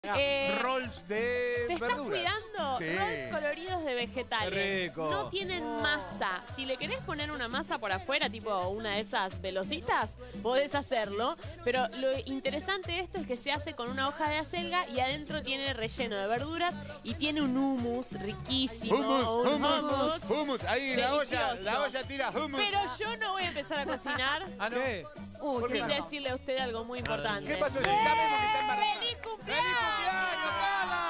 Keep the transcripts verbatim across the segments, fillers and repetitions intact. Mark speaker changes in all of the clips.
Speaker 1: Eh,
Speaker 2: rolls de
Speaker 1: ¿Te estás
Speaker 2: verduras.
Speaker 1: cuidando?
Speaker 2: Sí.
Speaker 1: Rolls coloridos de vegetales.
Speaker 3: Qué rico.
Speaker 1: No tienen masa. Si le querés poner una masa por afuera, tipo una de esas velocitas, podés hacerlo. Pero lo interesante de esto es que se hace con una hoja de acelga y adentro tiene relleno de verduras y tiene un hummus riquísimo.
Speaker 2: Hummus,
Speaker 1: un
Speaker 2: hummus, hummus. Ahí la olla,
Speaker 1: delicioso.
Speaker 2: la olla tira hummus.
Speaker 1: Pero yo no voy a empezar a cocinar
Speaker 2: Ah, ¿no?
Speaker 3: ¿Qué?
Speaker 2: ¿Por qué
Speaker 1: sin
Speaker 2: no?
Speaker 1: decirle a usted algo muy importante.
Speaker 2: ¿Qué pasó? Llegame porque está embarazada.
Speaker 1: ¡Feliz cumpleaños!
Speaker 2: ¡Feliz cumpleaños, Carla!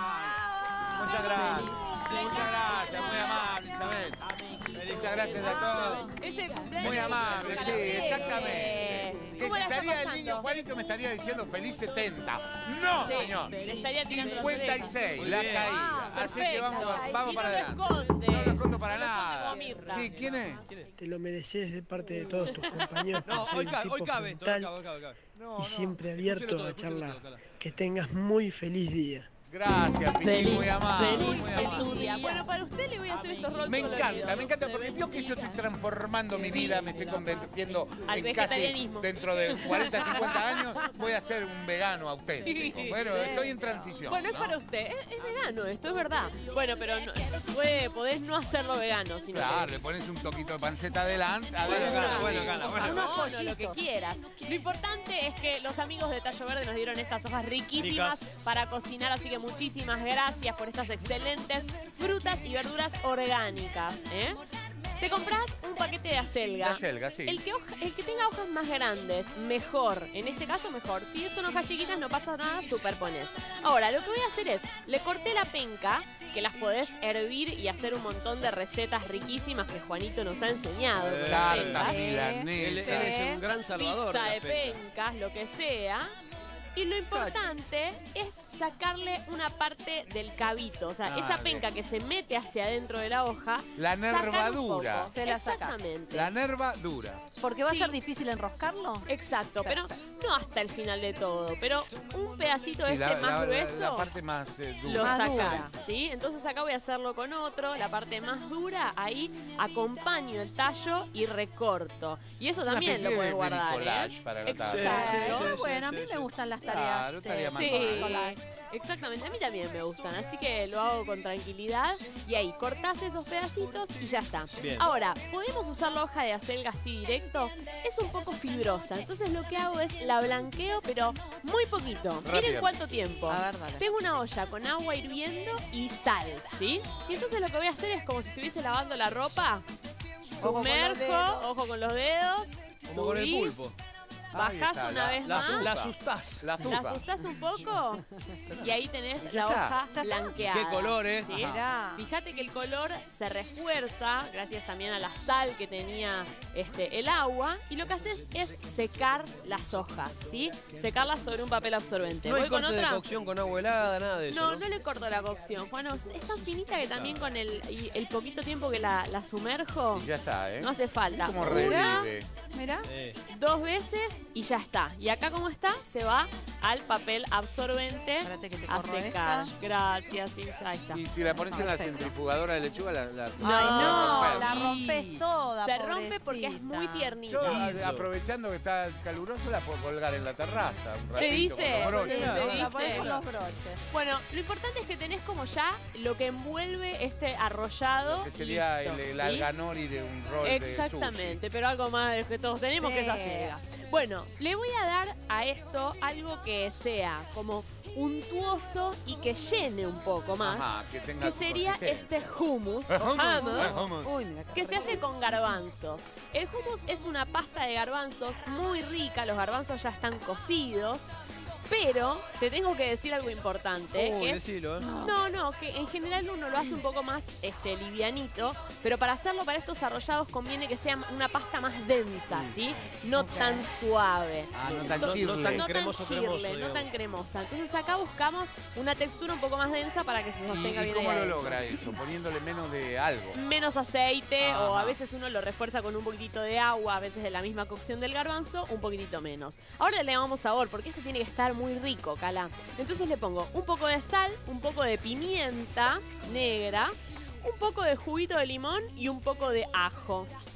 Speaker 2: Muchas gracias. Muchas gracias, muy amable, Isabel. Muchas gracias a todos.
Speaker 1: Ese cumpleaños.
Speaker 2: Muy amable, sí, exactamente. Que
Speaker 1: ¿Cómo la está
Speaker 2: estaría el
Speaker 1: pasando?
Speaker 2: niño Juanito me estaría diciendo feliz setenta. ¡No,
Speaker 1: Sí,
Speaker 2: señor!
Speaker 1: le estaría tirando las
Speaker 2: cincuenta y
Speaker 1: orejas.
Speaker 2: seis,
Speaker 3: Muy
Speaker 2: la
Speaker 3: bien.
Speaker 2: caída.
Speaker 1: Ah,
Speaker 2: Así que
Speaker 1: perfecto.
Speaker 2: vamos, vamos
Speaker 1: Y
Speaker 2: para
Speaker 1: no lo
Speaker 2: adelante.
Speaker 1: esconde.
Speaker 2: No lo escondo para
Speaker 1: No lo esconde
Speaker 2: nada.
Speaker 1: como Mirta.
Speaker 2: Sí, ¿quién es?
Speaker 4: Te lo mereces de parte de todos tus compañeros.
Speaker 3: No,
Speaker 4: por ser
Speaker 3: hoy,
Speaker 4: un
Speaker 3: ca-
Speaker 4: tipo
Speaker 3: hoy cabe esto, hoy
Speaker 4: frontal
Speaker 3: cabe, hoy cabe, hoy cabe.
Speaker 2: No,
Speaker 4: y siempre
Speaker 3: Escúchelo
Speaker 4: abierto
Speaker 3: todo,
Speaker 4: a
Speaker 3: escúchelo
Speaker 4: charlar.
Speaker 3: todo, Cala.
Speaker 4: Que tengas muy feliz día.
Speaker 2: Gracias, Piqui,
Speaker 1: Feliz,
Speaker 2: muy amable.
Speaker 1: feliz
Speaker 2: muy
Speaker 1: en
Speaker 2: amable.
Speaker 1: tu día. Bueno, para usted le voy a hacer estos rolls
Speaker 2: Me
Speaker 1: coloridos.
Speaker 2: encanta, me encanta, porque vio que yo estoy transformando mi vida, me estoy convirtiendo
Speaker 1: Al
Speaker 2: en
Speaker 1: vegetarianismo.
Speaker 2: casi dentro de cuarenta, cincuenta años, voy a ser un vegano auténtico. Bueno, estoy en transición.
Speaker 1: Bueno, es
Speaker 2: ¿no?
Speaker 1: para usted. Es, es vegano, esto es verdad. Bueno, pero no, puede, podés no hacerlo vegano, sino
Speaker 2: Claro,
Speaker 1: que...
Speaker 2: le pones un toquito de panceta adelante.
Speaker 3: Bueno,
Speaker 2: adelante.
Speaker 3: Cala, bueno, Cala, bueno.
Speaker 1: No, no, lo que quieras. Lo importante es que los amigos de Tallo Verde nos dieron estas hojas riquísimas
Speaker 3: Ricas.
Speaker 1: para cocinar, así que muchísimas gracias por estas excelentes frutas y verduras orgánicas. ¿eh? Te compras un paquete de acelga.
Speaker 2: De acelga, sí.
Speaker 1: El que, hoja- el que tenga hojas más grandes, mejor. En este caso, mejor. Si son hojas chiquitas, no pasa nada, superpones. Ahora, lo que voy a hacer es, le corté la penca, que las podés hervir y hacer un montón de recetas riquísimas que Juanito nos ha enseñado. con las
Speaker 2: Tarta
Speaker 1: pencas.
Speaker 3: Él, él
Speaker 2: milanesa.
Speaker 3: es un gran salvador.
Speaker 1: Pizza de
Speaker 3: las pencas.
Speaker 1: pencas, lo que sea. Y lo importante es sacarle una parte del cabito. O sea,
Speaker 2: Ah,
Speaker 1: esa
Speaker 2: bien.
Speaker 1: penca que se mete hacia adentro de la hoja.
Speaker 2: La
Speaker 1: sacar un
Speaker 2: nervadura.
Speaker 1: poco.
Speaker 5: Se la saca.
Speaker 1: Exactamente.
Speaker 2: La nerva dura.
Speaker 5: Porque va
Speaker 1: Sí.
Speaker 5: a ser difícil enroscarlo.
Speaker 1: Exacto, pero no hasta el final de todo. Pero un pedacito
Speaker 2: Sí,
Speaker 1: este
Speaker 2: la,
Speaker 1: más
Speaker 2: la- la-
Speaker 1: grueso.
Speaker 2: la parte más eh,
Speaker 1: Lo
Speaker 2: dura.
Speaker 5: Más
Speaker 1: sacás,
Speaker 5: dura.
Speaker 1: ¿sí? Entonces acá voy a hacerlo con otro, la parte más dura, ahí acompaño el tallo y recorto. Y eso
Speaker 2: Una
Speaker 1: también lo
Speaker 2: especie
Speaker 1: puedes
Speaker 2: de
Speaker 1: guardar,
Speaker 2: bricolage
Speaker 1: ¿eh?
Speaker 2: para la tarde.
Speaker 1: Exacto.
Speaker 3: Sí, sí,
Speaker 5: bueno, a mí
Speaker 3: sí,
Speaker 5: me
Speaker 3: sí.
Speaker 5: gustan las
Speaker 2: Claro,
Speaker 5: tareas.
Speaker 2: estaría
Speaker 5: eh,
Speaker 2: más
Speaker 1: Sí,
Speaker 5: escolares.
Speaker 1: exactamente, a mí también me gustan, así que lo hago con tranquilidad y ahí cortás esos pedacitos y ya está.
Speaker 3: Bien.
Speaker 1: Ahora, ¿podemos usar la hoja de acelga así directo? Es un poco fibrosa, entonces lo que hago es la blanqueo, pero muy poquito. Miren
Speaker 2: Rápidamente.
Speaker 1: cuánto tiempo.
Speaker 5: A ver, dale.
Speaker 1: Tengo una olla con agua hirviendo y sal, ¿sí? Y entonces lo que voy a hacer es como si estuviese lavando la ropa.
Speaker 5: Ojo con los
Speaker 1: Sumerjo,
Speaker 5: dedos.
Speaker 1: ojo con los dedos.
Speaker 3: Como con el
Speaker 1: subís,
Speaker 3: pulpo.
Speaker 2: Ahí
Speaker 1: Bajás
Speaker 2: está,
Speaker 1: una
Speaker 2: la-
Speaker 1: vez
Speaker 3: La,
Speaker 1: más.
Speaker 3: la asustás.
Speaker 2: La
Speaker 1: La
Speaker 2: azúcar.
Speaker 1: asustás un poco y ahí tenés
Speaker 2: Ya
Speaker 1: la
Speaker 2: está.
Speaker 1: hoja
Speaker 5: Ya está.
Speaker 1: blanqueada.
Speaker 3: Qué color, ¿eh?
Speaker 1: ¿sí?
Speaker 5: Mirá.
Speaker 1: Fíjate que el color se refuerza gracias también a la sal que tenía este, el agua. Y lo que haces es secar las hojas, ¿sí? Secarlas sobre un papel absorbente.
Speaker 3: No hay
Speaker 1: Voy con
Speaker 3: corte de
Speaker 1: otra.
Speaker 3: cocción con agua helada, nada de eso.
Speaker 1: No,
Speaker 3: No,
Speaker 1: no le corto la cocción, Juan. Es tan finita que también con el, y el poquito tiempo que la, la sumerjo,
Speaker 2: Y ya está, ¿eh?
Speaker 1: no hace falta.
Speaker 2: Como
Speaker 1: Una,
Speaker 2: revive.
Speaker 5: Mirá.
Speaker 3: Eh,
Speaker 1: dos veces y ya está. Y acá como está, se va al papel absorbente
Speaker 5: Espérate que te
Speaker 1: a
Speaker 5: corro
Speaker 1: secar.
Speaker 5: esta.
Speaker 1: Gracias, Isa, ahí está.
Speaker 2: Y si la pones en la
Speaker 5: Perfecto.
Speaker 2: centrifugadora de lechuga, la, la-
Speaker 1: Ay,
Speaker 5: No,
Speaker 1: no,
Speaker 5: la rompes toda.
Speaker 1: Se rompe porque es muy
Speaker 5: pobrecita.
Speaker 1: tiernita.
Speaker 2: Yo, a-
Speaker 3: Hizo.
Speaker 2: aprovechando que está caluroso, la puedo colgar en la terraza un ratito.
Speaker 1: ¿Te dice?
Speaker 2: con los
Speaker 5: Sí,
Speaker 2: broches,
Speaker 1: te
Speaker 2: ¿no?
Speaker 5: la
Speaker 1: dice.
Speaker 5: pones con los broches.
Speaker 1: Bueno, lo importante es que tenés como ya lo que envuelve este arrollado.
Speaker 2: Que sería
Speaker 1: listo,
Speaker 2: el, el
Speaker 1: ¿sí?
Speaker 2: alganori de un rol
Speaker 1: Exactamente, pero algo más que todos tenemos que es
Speaker 5: Sí.
Speaker 1: acelga. Bueno, le voy a dar a esto algo que sea como untuoso y que llene un poco
Speaker 2: de sushi.
Speaker 1: más.
Speaker 2: Ajá, que tenga
Speaker 1: Que
Speaker 2: su
Speaker 1: sería
Speaker 2: consistencia.
Speaker 1: este hummus,
Speaker 2: Eh,
Speaker 1: o
Speaker 2: hummus,
Speaker 1: hummus,
Speaker 2: eh, hummus.
Speaker 5: Uy, mira qué
Speaker 1: que se hace con garbanzos. El hummus es una pasta de garbanzos muy rica, los garbanzos ya están cocidos, pero te tengo que decir algo importante,
Speaker 3: Uy,
Speaker 1: que es
Speaker 3: decilo, ¿eh?
Speaker 1: no, no, que en general uno lo hace un poco más este, livianito, pero para hacerlo para estos arrollados conviene que sea una pasta más densa, ¿sí? No tan suave.
Speaker 2: Ah, no tan
Speaker 1: No-
Speaker 2: chirle.
Speaker 3: no tan
Speaker 1: No
Speaker 3: cremoso,
Speaker 1: tan
Speaker 3: cremoso,
Speaker 1: chirle, no
Speaker 3: digamos.
Speaker 1: tan cremosa. Entonces acá buscamos una textura un poco más densa para que se
Speaker 2: ¿Y,
Speaker 1: sostenga
Speaker 2: y
Speaker 1: bien
Speaker 2: cómo
Speaker 1: ahí
Speaker 2: lo
Speaker 1: adentro.
Speaker 2: logra eso? Poniéndole menos de algo.
Speaker 1: Menos aceite o
Speaker 2: Ajá.
Speaker 1: a veces uno lo refuerza con un poquitito de agua, a veces de la misma cocción del garbanzo, un poquitito menos. Ahora le damos sabor porque esto tiene que estar muy rico, Cala. Entonces le pongo un poco de sal, un poco de pimienta negra, un poco de juguito de limón y un poco de ajo.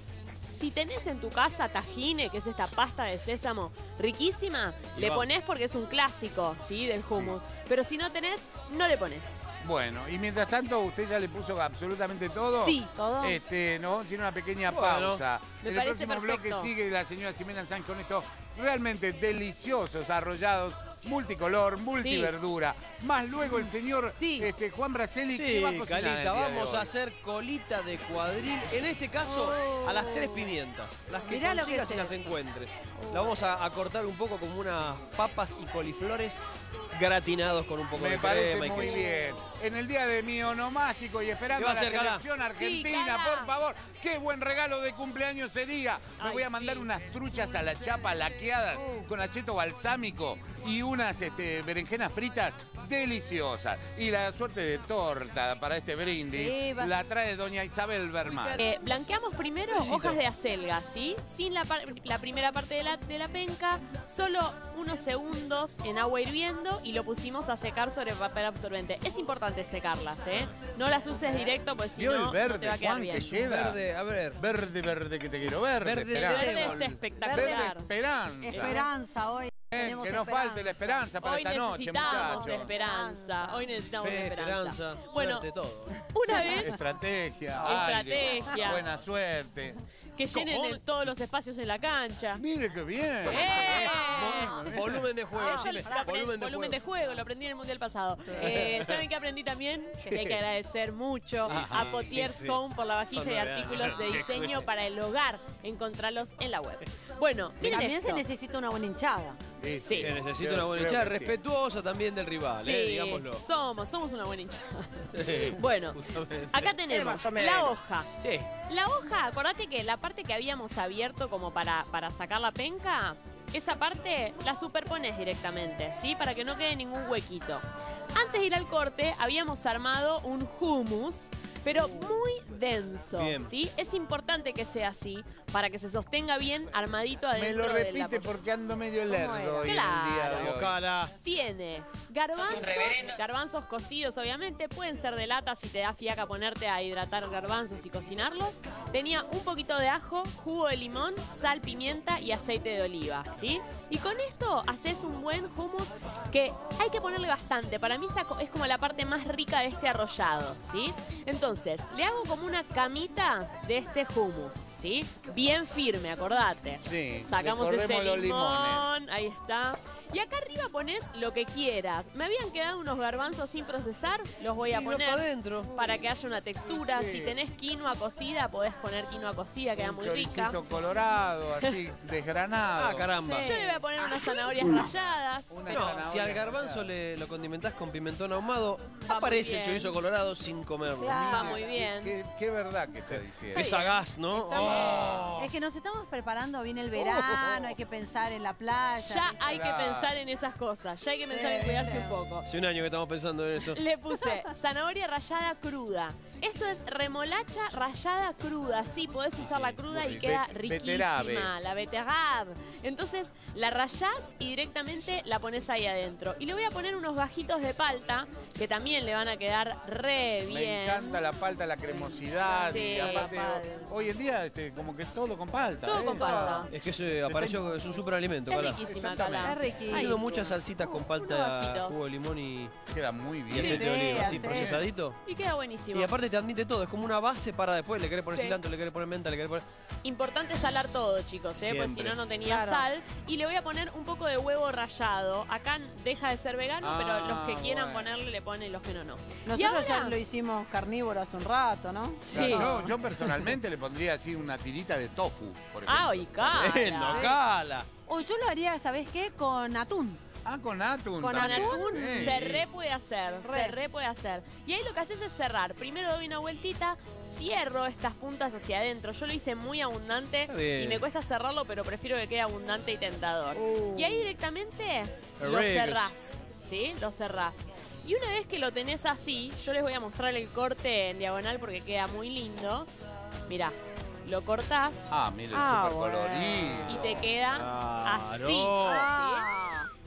Speaker 1: Si tenés en tu casa tajine, que es esta pasta de sésamo riquísima,
Speaker 3: Y
Speaker 1: le
Speaker 3: va.
Speaker 1: ponés porque es un clásico, ¿sí? Del hummus. Pero si no tenés, no le pones.
Speaker 2: Bueno, y mientras tanto, usted ya le puso absolutamente todo.
Speaker 1: Sí.
Speaker 5: ¿Todo?
Speaker 2: Este, no, vamos a ir a una pequeña
Speaker 3: Bueno,
Speaker 2: pausa.
Speaker 1: me
Speaker 2: en el
Speaker 1: parece
Speaker 2: próximo
Speaker 1: perfecto.
Speaker 2: bloque sigue la señora Ximena Sáenz con estos realmente deliciosos arrollados, multicolor, multiverdura. Más luego el señor
Speaker 1: Sí.
Speaker 2: este, Juan Braceli,
Speaker 3: Sí,
Speaker 2: que va a cocinar el
Speaker 3: Calita,
Speaker 2: día de
Speaker 3: vamos
Speaker 2: hoy.
Speaker 3: a hacer colita de cuadril. En este caso, a las tres pimientas. Las que
Speaker 5: Mirá lo que
Speaker 3: consigas
Speaker 5: es
Speaker 3: y las
Speaker 5: esto.
Speaker 3: encuentres. La vamos a, a cortar un poco como unas papas y coliflores gratinados con un poco
Speaker 2: Me
Speaker 3: de
Speaker 2: parece
Speaker 3: crema y
Speaker 2: muy
Speaker 3: queso.
Speaker 2: bien. En el día de mi onomástico y esperando
Speaker 3: ¿Qué va
Speaker 2: a
Speaker 3: a
Speaker 2: la
Speaker 3: hacer, Gala?
Speaker 2: selección argentina,
Speaker 1: Sí, Gala.
Speaker 2: por favor. Qué buen regalo de cumpleaños sería. Me
Speaker 1: Ay,
Speaker 2: voy a mandar
Speaker 1: sí.
Speaker 2: unas truchas a la chapa laqueadas con acheto balsámico y unas este, berenjenas fritas deliciosas. Y la suerte de torta para este brindis
Speaker 5: Sí, vas-
Speaker 2: la trae doña Isabel Berman.
Speaker 1: Eh, blanqueamos primero hojas de acelga, ¿sí? Sin la, par- la primera parte de la, de la penca, solo unos segundos en agua hirviendo y lo pusimos a secar sobre papel absorbente. Es importante secarlas, ¿eh? No las uses directo, pues si
Speaker 2: ¿Vio
Speaker 1: no,
Speaker 2: el verde,
Speaker 1: no te va a quedar
Speaker 2: Juan,
Speaker 1: bien.
Speaker 2: que queda?
Speaker 3: Verde, a ver.
Speaker 2: Verde, verde, que te quiero. Verde,
Speaker 3: Verde,
Speaker 1: El
Speaker 2: esperanza.
Speaker 1: verde
Speaker 3: Trébol.
Speaker 1: es espectacular.
Speaker 2: Verde esperanza.
Speaker 5: Esperanza hoy.
Speaker 2: Eh,
Speaker 5: tenemos
Speaker 2: que no falte la esperanza para
Speaker 1: Hoy
Speaker 2: esta noche,
Speaker 1: necesitamos
Speaker 2: muchachos.
Speaker 1: esperanza. Hoy necesitamos
Speaker 3: Fe,
Speaker 1: esperanza.
Speaker 3: esperanza,
Speaker 1: Bueno,
Speaker 3: suerte, todo.
Speaker 1: una vez
Speaker 2: Estrategia,
Speaker 1: Estrategia.
Speaker 2: aire, buena suerte.
Speaker 1: que llenen
Speaker 3: ¿Cómo?
Speaker 1: el- todos los espacios en la cancha.
Speaker 2: Mire qué bien.
Speaker 1: ¡Eh!
Speaker 3: Vol- Volumen de juego,
Speaker 1: Eso
Speaker 3: sí,
Speaker 1: lo
Speaker 3: me-
Speaker 1: aprendí-
Speaker 3: volumen de
Speaker 1: volumen de
Speaker 3: juego.
Speaker 1: juego, lo aprendí en el Mundial pasado. Eh, ¿Saben qué aprendí también? Que hay que agradecer mucho
Speaker 3: Ah, sí,
Speaker 1: a Potiers
Speaker 3: sí, sí.
Speaker 1: Home por la vajilla
Speaker 3: Son
Speaker 1: y
Speaker 3: novedades.
Speaker 1: artículos de diseño para el hogar. Encontralos en la web. Bueno, miren
Speaker 5: También
Speaker 1: esto.
Speaker 5: se necesita una buena hinchada.
Speaker 2: Sí,
Speaker 1: Sí.
Speaker 3: Se necesita
Speaker 2: Creo-
Speaker 3: una buena
Speaker 2: creo
Speaker 3: hinchada,
Speaker 2: que sí.
Speaker 3: respetuosa también del rival,
Speaker 1: Sí,
Speaker 3: eh, digámoslo.
Speaker 1: somos, somos una buena hinchada.
Speaker 3: Sí,
Speaker 1: Bueno,
Speaker 3: justamente.
Speaker 1: acá tenemos la hoja.
Speaker 3: Sí.
Speaker 1: La hoja, acordate que la parte que habíamos abierto como para, para sacar la penca, esa parte la superpones directamente, ¿sí? Para que no quede ningún huequito. Antes de ir al corte, habíamos armado un hummus, pero muy denso,
Speaker 3: Bien.
Speaker 1: ¿sí? Es importante que sea así, para que se sostenga bien armadito adentro
Speaker 2: Me lo
Speaker 1: de la
Speaker 2: repite
Speaker 1: porción.
Speaker 2: porque ando medio lerdo hoy en el día de hoy.
Speaker 3: Ojalá.
Speaker 1: Tiene garbanzos, garbanzos cocidos obviamente, pueden ser de lata si te da fiaca ponerte a hidratar garbanzos y cocinarlos. Tenía un poquito de ajo, jugo de limón, sal, pimienta y aceite de oliva, ¿sí? Y con esto haces un buen hummus que hay que ponerle bastante. Para mí esta co- es como la parte más rica de este arrollado, ¿sí? Entonces, le hago como una camita de este hummus, ¿sí? Bien firme, acordate.
Speaker 2: Sí,
Speaker 1: Sacamos
Speaker 2: le
Speaker 1: ese
Speaker 2: corremos los
Speaker 1: limón, ahí está. Y acá arriba pones lo que quieras. Me habían quedado unos garbanzos sin procesar, los voy a
Speaker 3: Y va
Speaker 1: poner
Speaker 3: para adentro.
Speaker 1: para que haya una textura.
Speaker 2: Sí.
Speaker 1: Si tenés quinoa cocida, podés poner quinoa cocida, queda
Speaker 2: Un
Speaker 1: muy rica.
Speaker 2: choricito colorado, así, desgranado.
Speaker 3: Ah, caramba.
Speaker 5: Sí.
Speaker 1: Yo le voy a poner unas zanahorias rayadas.
Speaker 2: Una
Speaker 1: pero-
Speaker 3: No,
Speaker 2: zanahoria
Speaker 3: si al garbanzo
Speaker 2: rallada.
Speaker 3: le, lo condimentás con pimentón ahumado,
Speaker 1: Va
Speaker 3: aparece
Speaker 1: muy
Speaker 3: el
Speaker 1: bien.
Speaker 3: chorizo colorado sin comerlo.
Speaker 5: Claro.
Speaker 1: Va muy bien.
Speaker 2: Qué, qué verdad que está diciendo.
Speaker 3: Qué sagaz, ¿no? Oh.
Speaker 5: Es que nos estamos preparando, viene el verano, hay que pensar en la playa.
Speaker 1: Ya hay que
Speaker 2: Claro.
Speaker 1: pensar en esas cosas. Ya hay que pensar en cuidarse un poco.
Speaker 3: Hace un año que estamos pensando en eso.
Speaker 1: Le puse zanahoria rallada cruda. Esto es remolacha rallada cruda. Sí, podés usar la cruda y
Speaker 2: Ve-
Speaker 1: queda
Speaker 2: beterave.
Speaker 1: riquísima. La beterave. Entonces la rallás y directamente la pones ahí adentro. Y le voy a poner unos gajitos de palta que también le van a quedar re bien.
Speaker 2: Me encanta la palta, la cremosidad.
Speaker 1: Sí,
Speaker 2: y aparte,
Speaker 5: palta.
Speaker 2: hoy en día, este, como que todo con palta.
Speaker 1: Todo
Speaker 2: ¿eh?
Speaker 1: con palta.
Speaker 3: Es que eso apareció, es un superalimento,
Speaker 1: Es
Speaker 3: Cala.
Speaker 1: riquísima,
Speaker 2: Exactamente.
Speaker 1: Cala.
Speaker 5: Es riquísimo.
Speaker 1: Ahí
Speaker 3: Tengo
Speaker 1: sí.
Speaker 3: muchas salsitas con
Speaker 1: Unos
Speaker 3: palta,
Speaker 1: gajitos.
Speaker 3: jugo de limón y,
Speaker 2: Queda muy
Speaker 3: y
Speaker 2: bien.
Speaker 3: aceite de oliva,
Speaker 5: sí,
Speaker 3: así
Speaker 5: sí.
Speaker 3: procesadito.
Speaker 1: Y queda buenísimo.
Speaker 3: Y aparte te admite todo, es como una base para después. Le querés poner
Speaker 1: Sí.
Speaker 3: cilantro, le querés poner menta, le querés poner.
Speaker 1: Importante salar todo, chicos, ¿eh? Pues si
Speaker 3: Siempre.
Speaker 1: no, no tenía
Speaker 5: Claro.
Speaker 1: sal. Y le voy a poner un poco de huevo rallado. Acá deja de ser vegano,
Speaker 2: Ah,
Speaker 1: pero los que quieran
Speaker 2: bueno.
Speaker 1: ponerle, le ponen, los que no, no. y
Speaker 5: Nosotros ya
Speaker 1: ahora,
Speaker 5: lo hicimos carnívoro hace un rato, ¿no?
Speaker 1: sí.
Speaker 2: Yo, yo personalmente le pondría así una tirita de tofu, por ejemplo.
Speaker 1: ¡Ay, cara!
Speaker 3: ¡Lindo, Cala!
Speaker 5: O yo lo haría, ¿sabés qué? Con atún.
Speaker 2: Ah, con atún.
Speaker 1: Con
Speaker 2: también.
Speaker 1: atún
Speaker 2: Sí.
Speaker 1: se re puede hacer,
Speaker 5: Re.
Speaker 1: se re puede hacer. Y ahí lo que haces es cerrar. Primero doy una vueltita, cierro estas puntas hacia adentro. Yo lo hice muy abundante
Speaker 3: Está bien.
Speaker 1: y me cuesta cerrarlo, pero prefiero que quede abundante y tentador.
Speaker 5: Uh.
Speaker 1: Y ahí directamente lo
Speaker 3: Ricos.
Speaker 1: cerrás, ¿sí? Lo cerrás. Y una vez que lo tenés así, yo les voy a mostrar el corte en diagonal porque queda muy lindo. Mirá, lo cortás
Speaker 2: Ah, mire,
Speaker 5: Ah,
Speaker 2: súper
Speaker 5: bueno.
Speaker 2: colorido.
Speaker 1: y te queda
Speaker 3: Claro.
Speaker 1: así.
Speaker 5: Ah.
Speaker 1: ¿sí?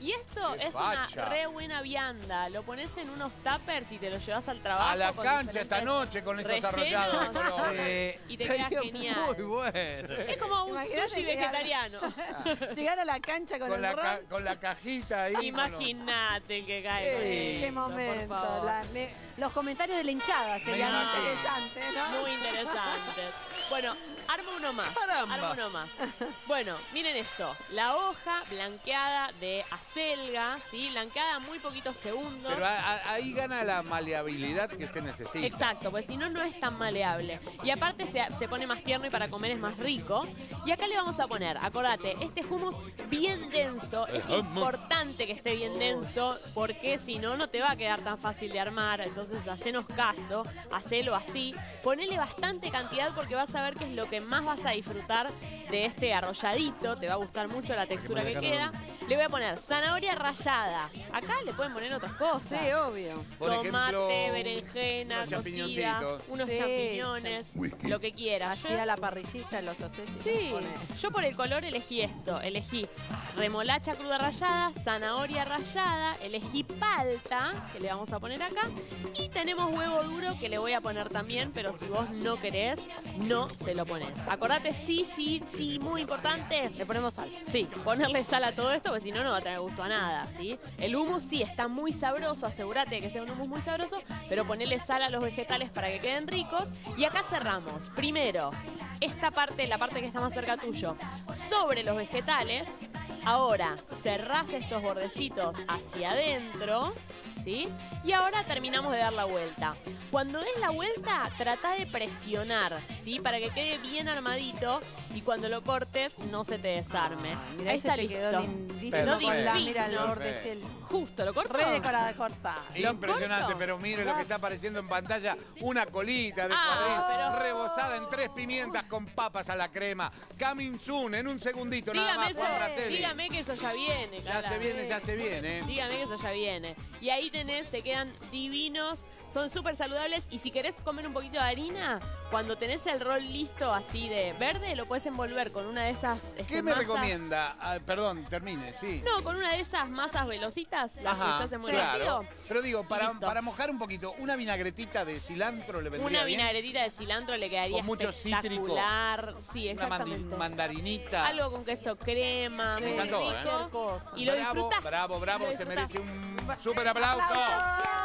Speaker 1: Y esto
Speaker 2: Qué
Speaker 1: es
Speaker 2: facha.
Speaker 1: una re buena vianda. Lo pones en unos tuppers y te lo llevas al trabajo.
Speaker 2: A la
Speaker 1: con
Speaker 2: cancha esta
Speaker 1: diferentes
Speaker 2: noche con estos
Speaker 1: rellenos.
Speaker 2: arrollados de color.
Speaker 3: Eh,
Speaker 1: Y te queda
Speaker 3: estaría
Speaker 1: genial.
Speaker 3: Muy bueno.
Speaker 1: Es como un
Speaker 5: Imagínate
Speaker 1: sushi
Speaker 5: llegar-
Speaker 1: vegetariano.
Speaker 5: Llegar a la cancha con,
Speaker 2: Con
Speaker 5: el
Speaker 2: la,
Speaker 5: ron.
Speaker 2: ca- con la cajita ahí. con los-
Speaker 1: Imagínate que cae con
Speaker 3: Ey,
Speaker 5: Qué
Speaker 1: eso, por
Speaker 5: momento.
Speaker 1: favor.
Speaker 5: la- me- los comentarios de la hinchada serían
Speaker 2: Me imagino.
Speaker 5: interesantes, ¿no?
Speaker 1: Muy interesantes. Bueno, armo uno más.
Speaker 3: Caramba.
Speaker 1: Armo uno más. Bueno, miren esto. La hoja blanqueada de acelga, ¿sí? Blanqueada muy poquitos segundos.
Speaker 2: Pero a- a- ahí gana la maleabilidad que usted necesita.
Speaker 1: Exacto, pues si no, no es tan maleable. Y aparte se, se pone más tierno y para comer es más rico. Y acá le vamos a poner, acordate, este hummus bien denso. Es importante que esté bien denso porque si no, no te va a quedar tan fácil de armar. Entonces, hacenos caso, hacelo así. Ponele bastante cantidad porque vas a ver que es lo que más vas a disfrutar de este arrolladito. Te va a gustar mucho la textura que queda. Le voy a poner zanahoria rallada. Acá le pueden poner otras cosas.
Speaker 5: Sí, obvio.
Speaker 2: Por
Speaker 1: Tomate,
Speaker 2: ejemplo,
Speaker 1: berenjena,
Speaker 2: unos
Speaker 1: cocida,
Speaker 2: champiñoncitos.
Speaker 1: unos
Speaker 5: Sí,
Speaker 1: champiñones, lo que quieras.
Speaker 5: Así a la parrillita los haces. y
Speaker 1: Sí,
Speaker 5: los pones.
Speaker 1: yo por el color elegí esto. Elegí remolacha cruda rallada, zanahoria rallada, elegí palta, que le vamos a poner acá, y tenemos huevo duro que le voy a poner también, pero si vos no querés, no se lo pones. Acordate, sí, sí, sí, muy importante.
Speaker 5: Le ponemos sal.
Speaker 1: Sí, ponerle sal a todo esto, porque si no, no va a tener gusto a nada, ¿sí? El hummus sí está muy sabroso, asegúrate de que sea un hummus muy sabroso, pero ponerle sal a los vegetales para que queden ricos. Y acá cerramos. Primero, esta parte, la parte que está más cerca tuyo, sobre los vegetales. Ahora, cerrás estos bordecitos hacia adentro, ¿sí? Y ahora terminamos de dar la vuelta. Cuando des la vuelta, trata de presionar, ¿sí? Para que quede bien armadito y cuando lo cortes no se te desarme.
Speaker 5: Ay, mira,
Speaker 1: Ahí
Speaker 5: ese
Speaker 1: está
Speaker 5: te
Speaker 1: listo.
Speaker 5: quedó lindísimo
Speaker 2: Perfecto.
Speaker 5: con la,
Speaker 1: Divino.
Speaker 5: mira el borde
Speaker 2: Perfecto.
Speaker 5: es el
Speaker 1: Justo, ¿lo corto?
Speaker 5: re decorada cortada.
Speaker 1: ¿Lo
Speaker 2: Impresionante,
Speaker 1: corto?
Speaker 2: pero mire lo que está apareciendo en pantalla. Una colita de
Speaker 1: Ah,
Speaker 2: cuadril
Speaker 1: pero-
Speaker 2: rebozada en tres pimientas con papas a la crema. Coming soon, en un segundito nada
Speaker 1: Dígame,
Speaker 2: más, Juan
Speaker 1: eso,
Speaker 2: Braceli.
Speaker 1: dígame que eso ya viene,
Speaker 2: Ya
Speaker 1: Clara.
Speaker 2: se viene, ya se viene.
Speaker 1: Dígame que eso ya viene. Y ahí tenés, te quedan divinos, son súper saludables. Y si querés comer un poquito de harina, cuando tenés el rol listo así de verde, lo puedes envolver con una de esas este,
Speaker 2: ¿Qué me
Speaker 1: masas-
Speaker 2: recomienda? Ah, perdón, termine, sí.
Speaker 1: No, con una de esas masas velocitas, las que se hacen muy
Speaker 2: claro.
Speaker 1: rápido.
Speaker 2: Pero digo, para,
Speaker 1: Listo.
Speaker 2: para mojar un poquito, una vinagretita de cilantro le vendría
Speaker 1: Una
Speaker 2: bien.
Speaker 1: vinagretita de cilantro le quedaría
Speaker 2: Con mucho cítrico.
Speaker 1: espectacular. Sí,
Speaker 2: Una mandi-
Speaker 1: exactamente.
Speaker 2: mandarinita.
Speaker 1: Algo con queso crema,
Speaker 5: Sí,
Speaker 1: muy
Speaker 2: encantó,
Speaker 1: rico.
Speaker 2: ¿eh?
Speaker 5: Cualquier cosa.
Speaker 1: Y lo
Speaker 2: bravo,
Speaker 1: disfrutás.
Speaker 2: bravo, bravo,
Speaker 1: Lo
Speaker 2: se
Speaker 1: disfrutás.
Speaker 2: merece un super aplauso.
Speaker 5: ¡Aplausos!